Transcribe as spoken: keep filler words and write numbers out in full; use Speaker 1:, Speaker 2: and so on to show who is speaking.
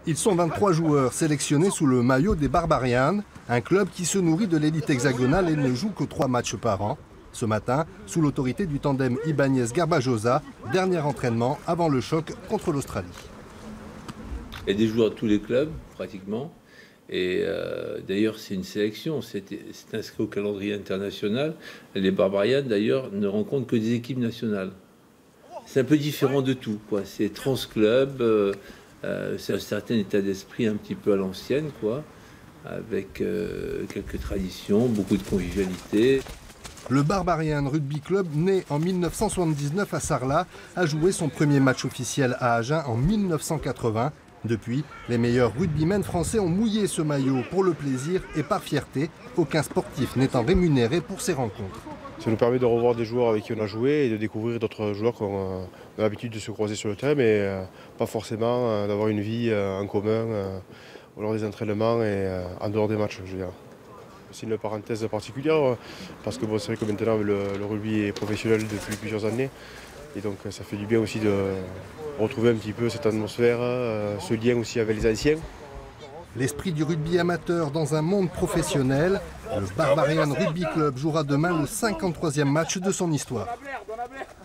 Speaker 1: Ils sont vingt-trois joueurs sélectionnés sous le maillot des Barbarians, un club qui se nourrit de l'élite hexagonale et ne joue que trois matchs par an. Ce matin, sous l'autorité du tandem Ibanez-Garbajosa, dernier entraînement avant le choc contre l'Australie.
Speaker 2: Il y a des joueurs de tous les clubs, pratiquement. Et euh, d'ailleurs, c'est une sélection, c'est inscrit au calendrier international. Les Barbarians, d'ailleurs, ne rencontrent que des équipes nationales. C'est un peu différent de tout, quoi. C'est trans-club, euh, euh, c'est un certain état d'esprit un petit peu à l'ancienne, quoi, avec euh, quelques traditions, beaucoup de convivialité.
Speaker 1: Le Barbarian Rugby Club, né en mille neuf cent soixante-dix-neuf à Sarlat, a joué son premier match officiel à Agen en mille neuf cent quatre-vingts. Depuis, les meilleurs rugbymen français ont mouillé ce maillot pour le plaisir et par fierté, aucun sportif n'étant rémunéré pour ces rencontres.
Speaker 3: Ça nous permet de revoir des joueurs avec qui on a joué et de découvrir d'autres joueurs qu'on a l'habitude de se croiser sur le terrain, mais euh, pas forcément euh, d'avoir une vie euh, en commun euh, lors des entraînements et euh, en dehors des matchs, je veux dire. C'est une parenthèse particulière parce que bon, c'est vrai que maintenant le, le rugby est professionnel depuis plusieurs années et donc ça fait du bien aussi de retrouver un petit peu cette atmosphère, euh, ce lien aussi avec les anciens.
Speaker 1: L'esprit du rugby amateur dans un monde professionnel, le Barbarian Rugby Club jouera demain le cinquante-troisième match de son histoire.